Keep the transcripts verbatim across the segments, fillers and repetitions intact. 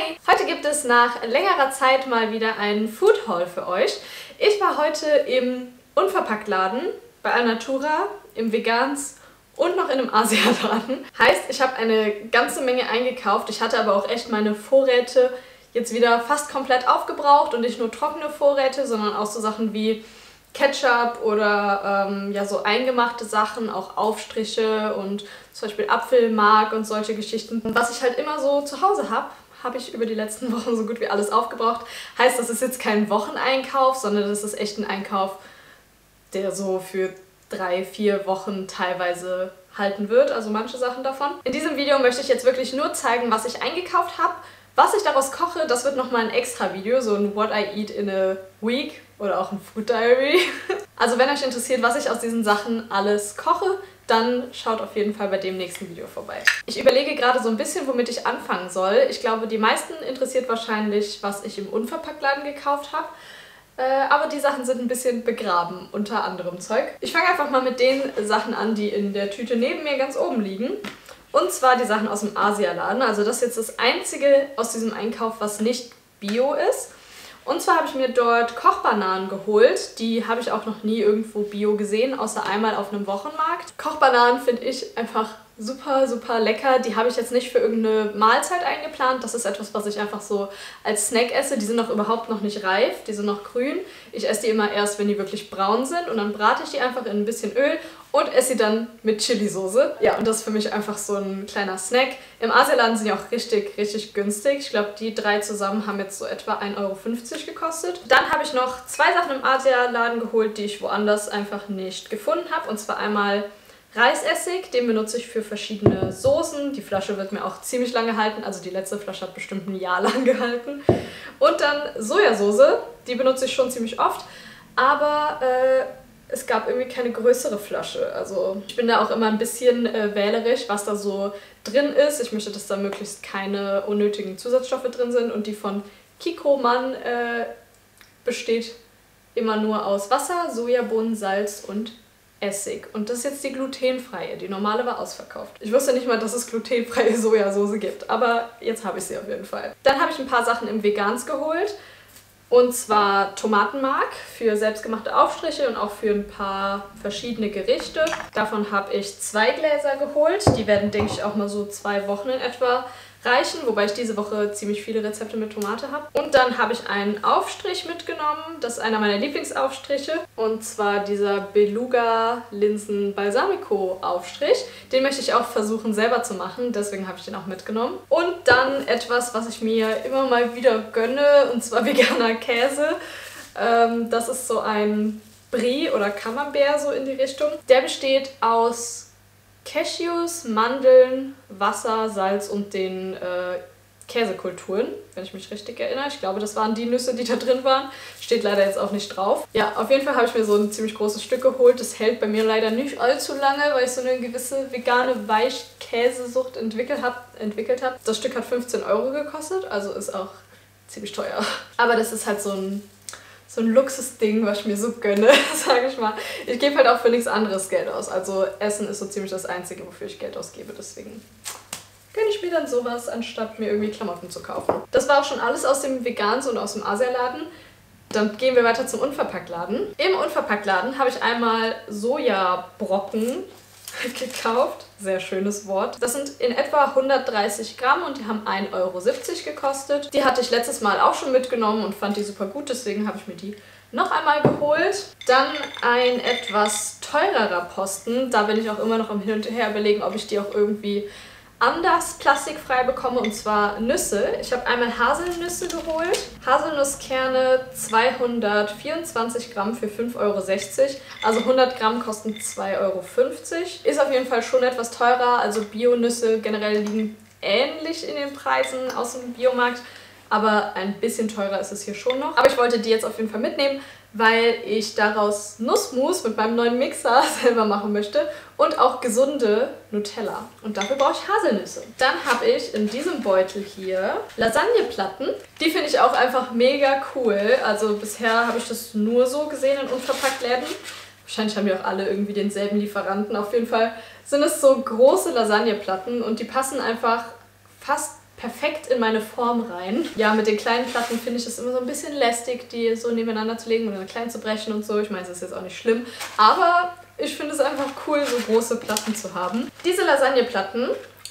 Hi! Heute gibt es nach längerer Zeit mal wieder einen Food Haul für euch. Ich war heute im Unverpacktladen bei Alnatura, im Vegans und noch in einem Asialaden. Heißt, ich habe eine ganze Menge eingekauft. Ich hatte aber auch echt meine Vorräte jetzt wieder fast komplett aufgebraucht und nicht nur trockene Vorräte, sondern auch so Sachen wie Ketchup oder ähm, ja so eingemachte Sachen, auch Aufstriche und zum Beispiel Apfelmark und solche Geschichten. Was ich halt immer so zu Hause habe, habe ich über die letzten Wochen so gut wie alles aufgebraucht. Heißt, das ist jetzt kein Wocheneinkauf, sondern das ist echt ein Einkauf, der so für drei, vier Wochen teilweise halten wird, also manche Sachen davon. In diesem Video möchte ich jetzt wirklich nur zeigen, was ich eingekauft habe. Was ich daraus koche, das wird nochmal ein extra Video, so ein What I Eat in a Week oder auch ein Food Diary. Also wenn euch interessiert, was ich aus diesen Sachen alles koche, dann schaut auf jeden Fall bei dem nächsten Video vorbei. Ich überlege gerade so ein bisschen, womit ich anfangen soll. Ich glaube, die meisten interessiert wahrscheinlich, was ich im Unverpacktladen gekauft habe. Äh, aber die Sachen sind ein bisschen begraben unter anderem Zeug. Ich fange einfach mal mit den Sachen an, die in der Tüte neben mir ganz oben liegen. Und zwar die Sachen aus dem Asialaden. Also das ist jetzt das einzige aus diesem Einkauf, was nicht Bio ist. Und zwar habe ich mir dort Kochbananen geholt. Die habe ich auch noch nie irgendwo Bio gesehen, außer einmal auf einem Wochenmarkt. Kochbananen finde ich einfach super, super lecker. Die habe ich jetzt nicht für irgendeine Mahlzeit eingeplant. Das ist etwas, was ich einfach so als Snack esse. Die sind noch überhaupt noch nicht reif, die sind noch grün. Ich esse die immer erst, wenn die wirklich braun sind. Und dann brate ich die einfach in ein bisschen Öl und esse sie dann mit Chili-Soße. Ja, und das ist für mich einfach so ein kleiner Snack. Im Asialaden sind die auch richtig, richtig günstig. Ich glaube, die drei zusammen haben jetzt so etwa ein Euro fünfzig gekostet. Dann habe ich noch zwei Sachen im Asialaden geholt, die ich woanders einfach nicht gefunden habe. Und zwar einmal Reisessig, den benutze ich für verschiedene Soßen. Die Flasche wird mir auch ziemlich lange halten, also die letzte Flasche hat bestimmt ein Jahr lang gehalten. Und dann Sojasauce, die benutze ich schon ziemlich oft, aber äh, es gab irgendwie keine größere Flasche. Also ich bin da auch immer ein bisschen äh, wählerisch, was da so drin ist. Ich möchte, dass da möglichst keine unnötigen Zusatzstoffe drin sind und die von Kikkoman äh, besteht immer nur aus Wasser, Sojabohnen, Salz und Essig. Und das ist jetzt die glutenfreie. Die normale war ausverkauft. Ich wusste nicht mal, dass es glutenfreie Sojasauce gibt, aber jetzt habe ich sie auf jeden Fall. Dann habe ich ein paar Sachen im Vegans geholt. Und zwar Tomatenmark für selbstgemachte Aufstriche und auch für ein paar verschiedene Gerichte. Davon habe ich zwei Gläser geholt. Die werden, denke ich, auch mal so zwei Wochen in etwa reichen, wobei ich diese Woche ziemlich viele Rezepte mit Tomate habe. Und dann habe ich einen Aufstrich mitgenommen. Das ist einer meiner Lieblingsaufstriche. Und zwar dieser Beluga Linsen Balsamico Aufstrich. Den möchte ich auch versuchen selber zu machen, deswegen habe ich den auch mitgenommen. Und dann etwas, was ich mir immer mal wieder gönne, und zwar veganer Käse. Ähm, das ist so ein Brie oder Camembert so in die Richtung. Der besteht aus Cashews, Mandeln, Wasser, Salz und den äh, Käsekulturen, wenn ich mich richtig erinnere. Ich glaube, das waren die Nüsse, die da drin waren. Steht leider jetzt auch nicht drauf. Ja, auf jeden Fall habe ich mir so ein ziemlich großes Stück geholt. Das hält bei mir leider nicht allzu lange, weil ich so eine gewisse vegane Weichkäsesucht entwickelt habe. Entwickelt hab. Das Stück hat fünfzehn Euro gekostet, also ist auch ziemlich teuer. Aber das ist halt so ein So ein Luxusding, was ich mir so gönne, sage ich mal. Ich gebe halt auch für nichts anderes Geld aus. Also Essen ist so ziemlich das Einzige, wofür ich Geld ausgebe. Deswegen gönne ich mir dann sowas, anstatt mir irgendwie Klamotten zu kaufen. Das war auch schon alles aus dem Vegans und aus dem Asialaden. Dann gehen wir weiter zum Unverpacktladen. Im Unverpacktladen habe ich einmal Sojabrocken gekauft. Sehr schönes Wort. Das sind in etwa hundertdreißig Gramm und die haben ein Euro siebzig gekostet. Die hatte ich letztes Mal auch schon mitgenommen und fand die super gut, deswegen habe ich mir die noch einmal geholt. Dann ein etwas teurerer Posten. Da bin ich auch immer noch am Hin und Her überlegen, ob ich die auch irgendwie anders plastikfrei bekomme, und zwar Nüsse. Ich habe einmal Haselnüsse geholt. Haselnusskerne zweihundertvierundzwanzig Gramm für fünf Euro sechzig. Also hundert Gramm kosten zwei Euro fünfzig. Ist auf jeden Fall schon etwas teurer. Also Bio-Nüsse generell liegen ähnlich in den Preisen aus dem Biomarkt. Aber ein bisschen teurer ist es hier schon noch. Aber ich wollte die jetzt auf jeden Fall mitnehmen, weil ich daraus Nussmus mit meinem neuen Mixer selber machen möchte und auch gesunde Nutella. Und dafür brauche ich Haselnüsse. Dann habe ich in diesem Beutel hier Lasagneplatten. Die finde ich auch einfach mega cool. Also bisher habe ich das nur so gesehen in Unverpacktläden. Wahrscheinlich haben die auch alle irgendwie denselben Lieferanten. Auf jeden Fall sind es so große Lasagneplatten und die passen einfach fast perfekt in meine Form rein. Ja, mit den kleinen Platten finde ich es immer so ein bisschen lästig, die so nebeneinander zu legen oder klein zu brechen und so. Ich meine, das ist jetzt auch nicht schlimm, aber ich finde es einfach cool, so große Platten zu haben. Diese Lasagneplatten,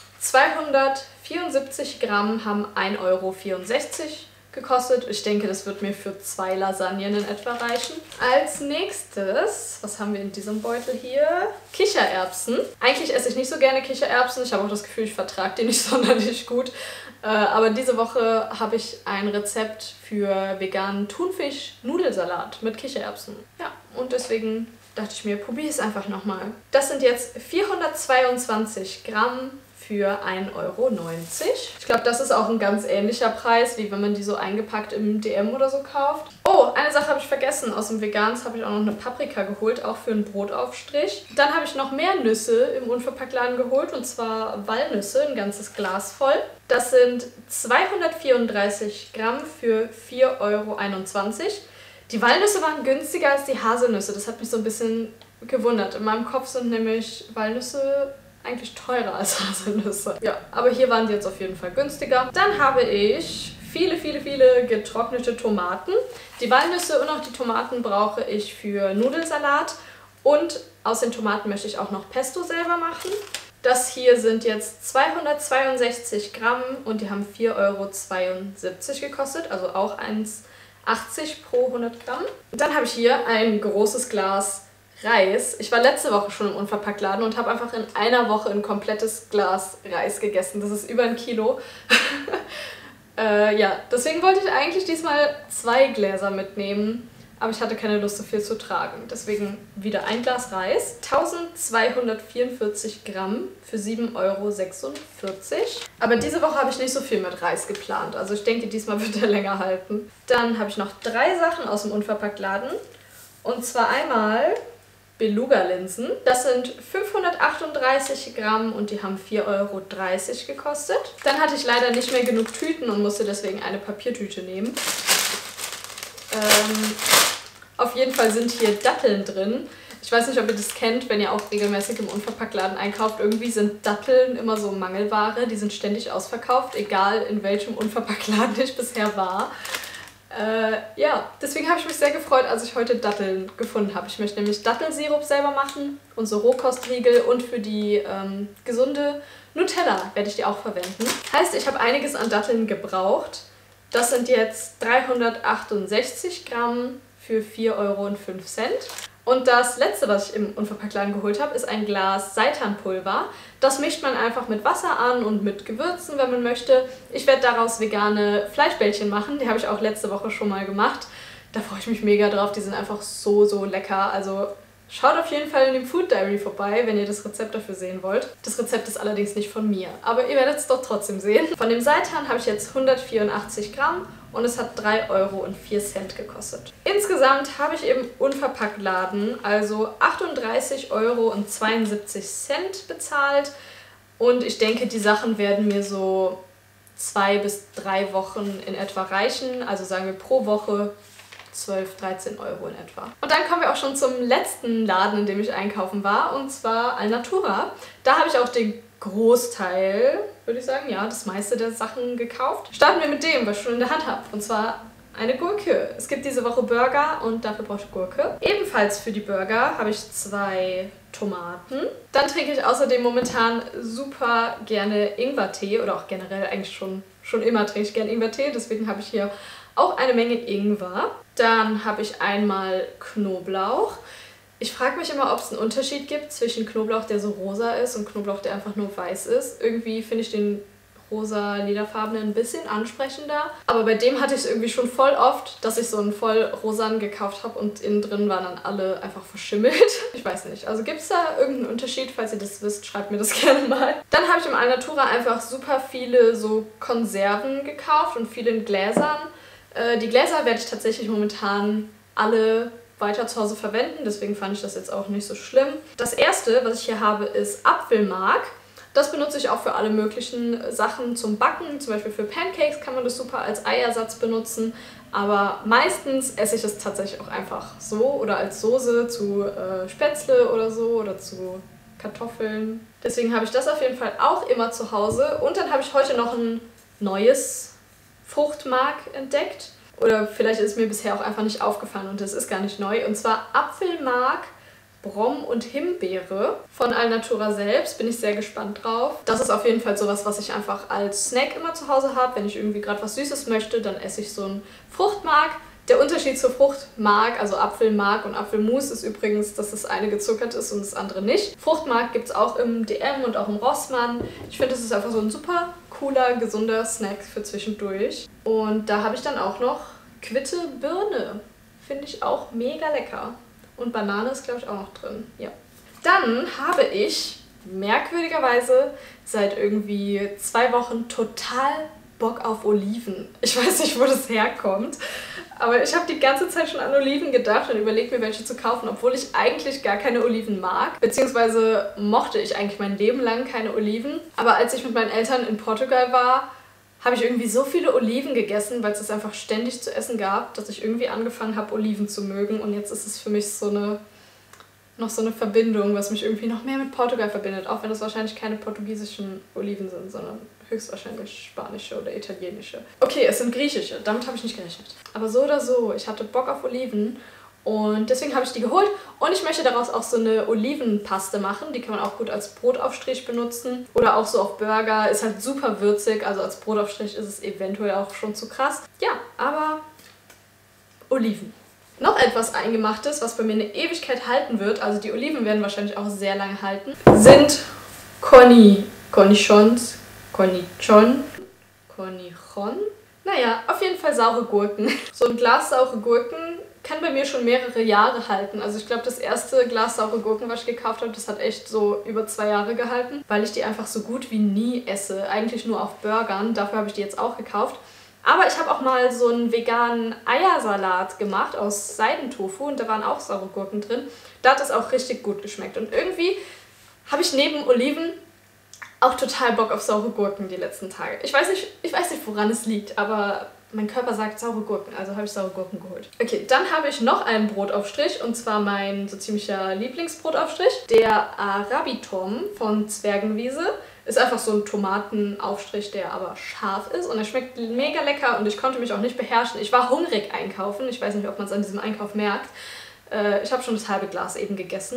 zweihundertvierundsiebzig Gramm, haben ein Euro vierundsechzig gekostet. Ich denke, das wird mir für zwei Lasagnen in etwa reichen. Als nächstes, was haben wir in diesem Beutel hier? Kichererbsen. Eigentlich esse ich nicht so gerne Kichererbsen. Ich habe auch das Gefühl, ich vertrage die nicht sonderlich gut. Äh, aber diese Woche habe ich ein Rezept für veganen Thunfisch-Nudelsalat mit Kichererbsen. Ja, und deswegen dachte ich mir, probiere es einfach nochmal. Das sind jetzt vierhundertzweiundzwanzig Gramm für ein Euro neunzig. Ich glaube, das ist auch ein ganz ähnlicher Preis, wie wenn man die so eingepackt im D M oder so kauft. Oh, eine Sache habe ich vergessen. Aus dem Vegans habe ich auch noch eine Paprika geholt, auch für einen Brotaufstrich. Dann habe ich noch mehr Nüsse im Unverpacktladen geholt, und zwar Walnüsse, ein ganzes Glas voll. Das sind zweihundertvierunddreißig Gramm für vier Euro einundzwanzig. Die Walnüsse waren günstiger als die Haselnüsse. Das hat mich so ein bisschen gewundert. In meinem Kopf sind nämlich Walnüsse eigentlich teurer als Haselnüsse. Ja, aber hier waren die jetzt auf jeden Fall günstiger. Dann habe ich viele, viele, viele getrocknete Tomaten. Die Walnüsse und auch die Tomaten brauche ich für Nudelsalat. Und aus den Tomaten möchte ich auch noch Pesto selber machen. Das hier sind jetzt zweihundertzweiundsechzig Gramm und die haben vier Euro zweiundsiebzig gekostet, also auch eins Euro achtzig pro hundert Gramm. Und dann habe ich hier ein großes Glas Reis. Ich war letzte Woche schon im Unverpacktladen und habe einfach in einer Woche ein komplettes Glas Reis gegessen. Das ist über ein Kilo. äh, ja, deswegen wollte ich eigentlich diesmal zwei Gläser mitnehmen, aber ich hatte keine Lust, so viel zu tragen. Deswegen wieder ein Glas Reis. eintausendzweihundertvierundvierzig Gramm für sieben Euro sechsundvierzig. Aber diese Woche habe ich nicht so viel mit Reis geplant. Also ich denke, diesmal wird er länger halten. Dann habe ich noch drei Sachen aus dem Unverpacktladen. Und zwar einmal Beluga-Linsen. Das sind fünfhundertachtunddreißig Gramm und die haben vier Euro dreißig gekostet. Dann hatte ich leider nicht mehr genug Tüten und musste deswegen eine Papiertüte nehmen. Ähm, auf jeden Fall sind hier Datteln drin. Ich weiß nicht, ob ihr das kennt, wenn ihr auch regelmäßig im Unverpacktladen einkauft. Irgendwie sind Datteln immer so Mangelware. Die sind ständig ausverkauft, egal in welchem Unverpacktladen ich bisher war. Äh, ja, deswegen habe ich mich sehr gefreut, als ich heute Datteln gefunden habe. Ich möchte nämlich Dattelsirup selber machen und so Rohkostriegel, und für die ähm, gesunde Nutella werde ich die auch verwenden. Heißt, ich habe einiges an Datteln gebraucht. Das sind jetzt dreihundertachtundsechzig Gramm für vier Euro fünf. Und das letzte, was ich im Unverpacktladen geholt habe, ist ein Glas Seitanpulver. Das mischt man einfach mit Wasser an und mit Gewürzen, wenn man möchte. Ich werde daraus vegane Fleischbällchen machen. Die habe ich auch letzte Woche schon mal gemacht. Da freue ich mich mega drauf. Die sind einfach so, so lecker. Also schaut auf jeden Fall in dem Food Diary vorbei, wenn ihr das Rezept dafür sehen wollt. Das Rezept ist allerdings nicht von mir, aber ihr werdet es doch trotzdem sehen. Von dem Seitan habe ich jetzt hundertvierundachtzig Gramm und es hat drei Euro vier gekostet. Insgesamt habe ich im Unverpacktladen also achtunddreißig Euro zweiundsiebzig bezahlt, und ich denke, die Sachen werden mir so zwei bis drei Wochen in etwa reichen, also sagen wir pro Woche zwölf, dreizehn Euro in etwa. Und dann kommen wir auch schon zum letzten Laden, in dem ich einkaufen war, und zwar Alnatura. Da habe ich auch den Großteil, würde ich sagen, ja, das meiste der Sachen gekauft. Starten wir mit dem, was ich schon in der Hand habe, und zwar eine Gurke. Es gibt diese Woche Burger und dafür brauche ich Gurke. Ebenfalls für die Burger habe ich zwei Tomaten. Dann trinke ich außerdem momentan super gerne Ingwertee, oder auch generell eigentlich schon, schon immer trinke ich gerne Ingwertee, deswegen habe ich hier auch eine Menge Ingwer. Dann habe ich einmal Knoblauch. Ich frage mich immer, ob es einen Unterschied gibt zwischen Knoblauch, der so rosa ist, und Knoblauch, der einfach nur weiß ist. Irgendwie finde ich den rosa lilafarbenen ein bisschen ansprechender. Aber bei dem hatte ich es irgendwie schon voll oft, dass ich so einen voll rosanen gekauft habe und innen drin waren dann alle einfach verschimmelt. Ich weiß nicht. Also gibt es da irgendeinen Unterschied? Falls ihr das wisst, schreibt mir das gerne mal. Dann habe ich im Alnatura einfach super viele so Konserven gekauft und viele in Gläsern. Äh, die Gläser werde ich tatsächlich momentan alle weiter zu Hause verwenden, deswegen fand ich das jetzt auch nicht so schlimm. Das erste, was ich hier habe, ist Apfelmark. Das benutze ich auch für alle möglichen Sachen zum Backen, zum Beispiel für Pancakes kann man das super als Eiersatz benutzen, aber meistens esse ich es tatsächlich auch einfach so oder als Soße zu äh, Spätzle oder so oder zu Kartoffeln. Deswegen habe ich das auf jeden Fall auch immer zu Hause, und dann habe ich heute noch ein neues Fruchtmark entdeckt. Oder vielleicht ist es mir bisher auch einfach nicht aufgefallen und es ist gar nicht neu. Und zwar Apfelmark, Brom und Himbeere von Alnatura selbst. Bin ich sehr gespannt drauf. Das ist auf jeden Fall sowas, was ich einfach als Snack immer zu Hause habe. Wenn ich irgendwie gerade was Süßes möchte, dann esse ich so ein Fruchtmark. Der Unterschied zur Fruchtmark, also Apfelmark und Apfelmus, ist übrigens, dass das eine gezuckert ist und das andere nicht. Fruchtmark gibt es auch im D M und auch im Rossmann. Ich finde, das ist einfach so ein super cooler, gesunder Snack für zwischendurch. Und da habe ich dann auch noch Quitte Birne. Finde ich auch mega lecker. Und Banane ist, glaube ich, auch noch drin. Ja. Dann habe ich merkwürdigerweise seit irgendwie zwei Wochen total Bock auf Oliven. Ich weiß nicht, wo das herkommt, aber ich habe die ganze Zeit schon an Oliven gedacht und überlegt mir, welche zu kaufen, obwohl ich eigentlich gar keine Oliven mag. Beziehungsweise mochte ich eigentlich mein Leben lang keine Oliven. Aber als ich mit meinen Eltern in Portugal war, habe ich irgendwie so viele Oliven gegessen, weil es es einfach ständig zu essen gab, dass ich irgendwie angefangen habe, Oliven zu mögen. Und jetzt ist es für mich so eine, noch so eine Verbindung, was mich irgendwie noch mehr mit Portugal verbindet. Auch wenn das wahrscheinlich keine portugiesischen Oliven sind, sondern höchstwahrscheinlich spanische oder italienische. Okay, es sind griechische. Damit habe ich nicht gerechnet. Aber so oder so, ich hatte Bock auf Oliven. Und deswegen habe ich die geholt und ich möchte daraus auch so eine Olivenpaste machen. Die kann man auch gut als Brotaufstrich benutzen oder auch so auf Burger. Ist halt super würzig, also als Brotaufstrich ist es eventuell auch schon zu krass. Ja, aber Oliven. Noch etwas Eingemachtes, was bei mir eine Ewigkeit halten wird, also die Oliven werden wahrscheinlich auch sehr lange halten, sind Corni, Cornichons, Cornichon, Cornichon. Naja, auf jeden Fall saure Gurken. So ein Glas saure Gurken kann bei mir schon mehrere Jahre halten. Also ich glaube, das erste Glas saure Gurken, was ich gekauft habe, das hat echt so über zwei Jahre gehalten, weil ich die einfach so gut wie nie esse. Eigentlich nur auf Burgern. Dafür habe ich die jetzt auch gekauft. Aber ich habe auch mal so einen veganen Eiersalat gemacht aus Seidentofu und da waren auch saure Gurken drin. Da hat es auch richtig gut geschmeckt. Und irgendwie habe ich neben Oliven auch total Bock auf saure Gurken die letzten Tage. Ich weiß nicht, ich weiß nicht, woran es liegt, aber mein Körper sagt saure Gurken, also habe ich saure Gurken geholt. Okay, dann habe ich noch einen Brotaufstrich und zwar mein so ziemlicher Lieblingsbrotaufstrich. Der Arabitom von Zwergenwiese. Ist einfach so ein Tomatenaufstrich, der aber scharf ist und er schmeckt mega lecker und ich konnte mich auch nicht beherrschen. Ich war hungrig einkaufen, ich weiß nicht, ob man es an diesem Einkauf merkt. Äh, ich habe schon das halbe Glas eben gegessen.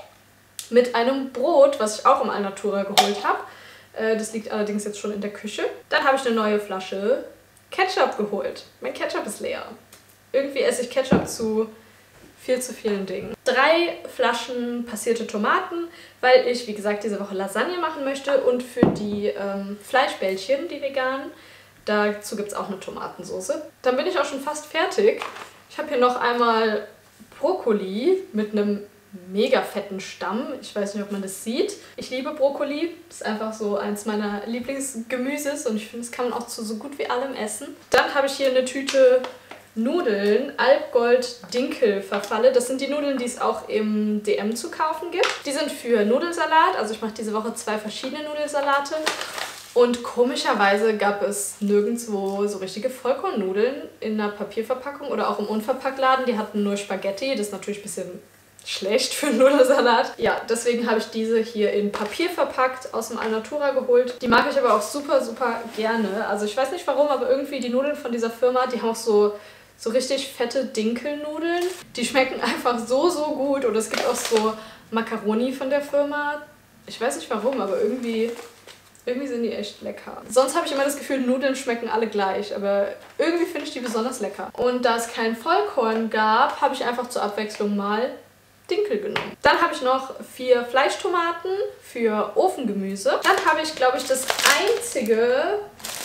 Mit einem Brot, was ich auch im Alnatura geholt habe. Äh, das liegt allerdings jetzt schon in der Küche. Dann habe ich eine neue Flasche Ketchup geholt. Mein Ketchup ist leer. Irgendwie esse ich Ketchup zu viel zu vielen Dingen. Drei Flaschen passierte Tomaten, weil ich, wie gesagt, diese Woche Lasagne machen möchte und für die ähm, Fleischbällchen, die veganen, dazu gibt es auch eine Tomatensauce. Dann bin ich auch schon fast fertig. Ich habe hier noch einmal Brokkoli mit einem mega fetten Stamm. Ich weiß nicht, ob man das sieht. Ich liebe Brokkoli. Das ist einfach so eins meiner Lieblingsgemüses und ich finde, das kann man auch zu so gut wie allem essen. Dann habe ich hier eine Tüte Nudeln, Alpgold Dinkelverfalle. Das sind die Nudeln, die es auch im D M zu kaufen gibt. Die sind für Nudelsalat. Also ich mache diese Woche zwei verschiedene Nudelsalate. Und komischerweise gab es nirgendwo so richtige Vollkornnudeln in einer Papierverpackung oder auch im Unverpacktladen. Die hatten nur Spaghetti. Das ist natürlich ein bisschen schlecht für einen Nudelsalat. Ja, deswegen habe ich diese hier in Papier verpackt aus dem Alnatura geholt. Die mag ich aber auch super, super gerne. Also ich weiß nicht warum, aber irgendwie die Nudeln von dieser Firma, die haben auch so, so richtig fette Dinkelnudeln. Die schmecken einfach so, so gut. Und es gibt auch so Macaroni von der Firma. Ich weiß nicht warum, aber irgendwie... Irgendwie sind die echt lecker. Sonst habe ich immer das Gefühl, Nudeln schmecken alle gleich, aber irgendwie finde ich die besonders lecker. Und da es kein Vollkorn gab, habe ich einfach zur Abwechslung mal Dinkel genommen. Dann habe ich noch vier Fleischtomaten für Ofengemüse. Dann habe ich, glaube ich, das einzige,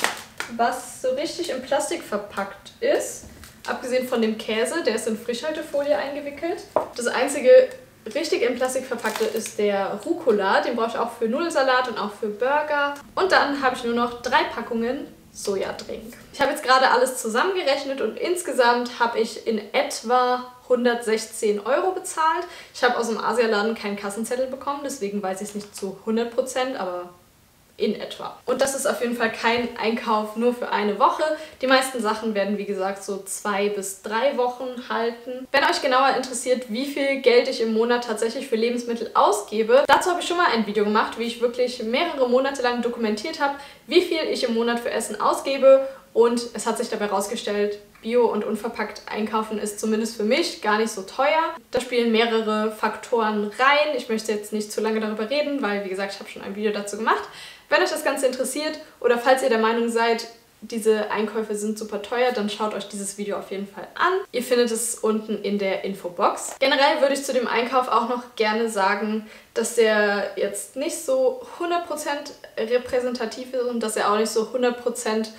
was so richtig in Plastik verpackt ist, abgesehen von dem Käse, der ist in Frischhaltefolie eingewickelt. Das einzige richtig in Plastik verpackte ist der Rucola. Den brauche ich auch für Nudelsalat und auch für Burger. Und dann habe ich nur noch drei Packungen Sojadrink. Ich habe jetzt gerade alles zusammengerechnet und insgesamt habe ich in etwa hundertsechzehn Euro bezahlt. Ich habe aus dem Asialaden keinen Kassenzettel bekommen, deswegen weiß ich es nicht zu hundert Prozent, aber in etwa. Und das ist auf jeden Fall kein Einkauf nur für eine Woche. Die meisten Sachen werden, wie gesagt, so zwei bis drei Wochen halten. Wenn euch genauer interessiert, wie viel Geld ich im Monat tatsächlich für Lebensmittel ausgebe, dazu habe ich schon mal ein Video gemacht, wie ich wirklich mehrere Monate lang dokumentiert habe, wie viel ich im Monat für Essen ausgebe. Und es hat sich dabei herausgestellt, Bio und unverpackt einkaufen ist zumindest für mich gar nicht so teuer. Da spielen mehrere Faktoren rein. Ich möchte jetzt nicht zu lange darüber reden, weil, wie gesagt, ich habe schon ein Video dazu gemacht. Wenn euch das Ganze interessiert oder falls ihr der Meinung seid, diese Einkäufe sind super teuer, dann schaut euch dieses Video auf jeden Fall an. Ihr findet es unten in der Infobox. Generell würde ich zu dem Einkauf auch noch gerne sagen, dass der jetzt nicht so hundert Prozent repräsentativ ist und dass er auch nicht so hundert Prozent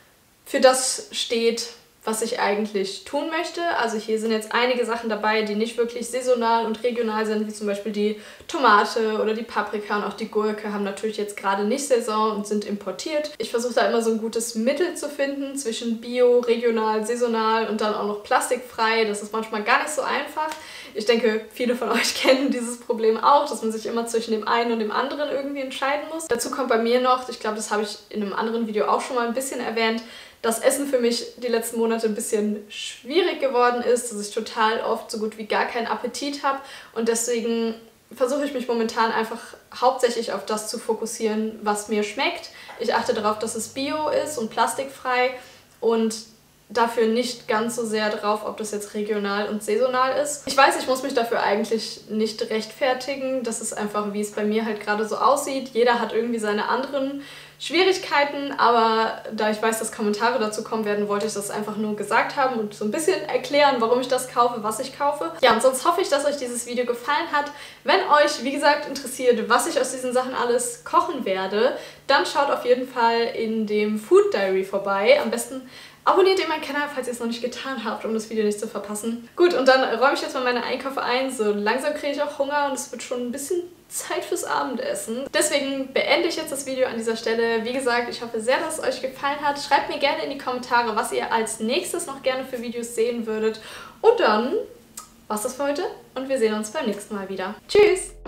für das steht, was ich eigentlich tun möchte. Also hier sind jetzt einige Sachen dabei, die nicht wirklich saisonal und regional sind, wie zum Beispiel die Tomate oder die Paprika und auch die Gurke haben natürlich jetzt gerade nicht Saison und sind importiert. Ich versuche da immer so ein gutes Mittel zu finden zwischen Bio, regional, saisonal und dann auch noch plastikfrei. Das ist manchmal gar nicht so einfach. Ich denke, viele von euch kennen dieses Problem auch, dass man sich immer zwischen dem einen und dem anderen irgendwie entscheiden muss. Dazu kommt bei mir noch, ich glaube, das habe ich in einem anderen Video auch schon mal ein bisschen erwähnt, dass Essen für mich die letzten Monate ein bisschen schwierig geworden ist, dass ich total oft so gut wie gar keinen Appetit habe und deswegen versuche ich mich momentan einfach hauptsächlich auf das zu fokussieren, was mir schmeckt. Ich achte darauf, dass es bio ist und plastikfrei und dafür nicht ganz so sehr drauf, ob das jetzt regional und saisonal ist. Ich weiß, ich muss mich dafür eigentlich nicht rechtfertigen. Das ist einfach, wie es bei mir halt gerade so aussieht. Jeder hat irgendwie seine anderen Schwierigkeiten, aber da ich weiß, dass Kommentare dazu kommen werden, wollte ich das einfach nur gesagt haben und so ein bisschen erklären, warum ich das kaufe, was ich kaufe. Ja, und sonst hoffe ich, dass euch dieses Video gefallen hat. Wenn euch, wie gesagt, interessiert, was ich aus diesen Sachen alles kochen werde, dann schaut auf jeden Fall in dem Food Diary vorbei. Am besten abonniert ihr meinen Kanal, falls ihr es noch nicht getan habt, um das Video nicht zu verpassen. Gut, und dann räume ich jetzt mal meine Einkäufe ein. So langsam kriege ich auch Hunger und es wird schon ein bisschen Zeit fürs Abendessen. Deswegen beende ich jetzt das Video an dieser Stelle. Wie gesagt, ich hoffe sehr, dass es euch gefallen hat. Schreibt mir gerne in die Kommentare, was ihr als nächstes noch gerne für Videos sehen würdet. Und dann war's das für heute und wir sehen uns beim nächsten Mal wieder. Tschüss!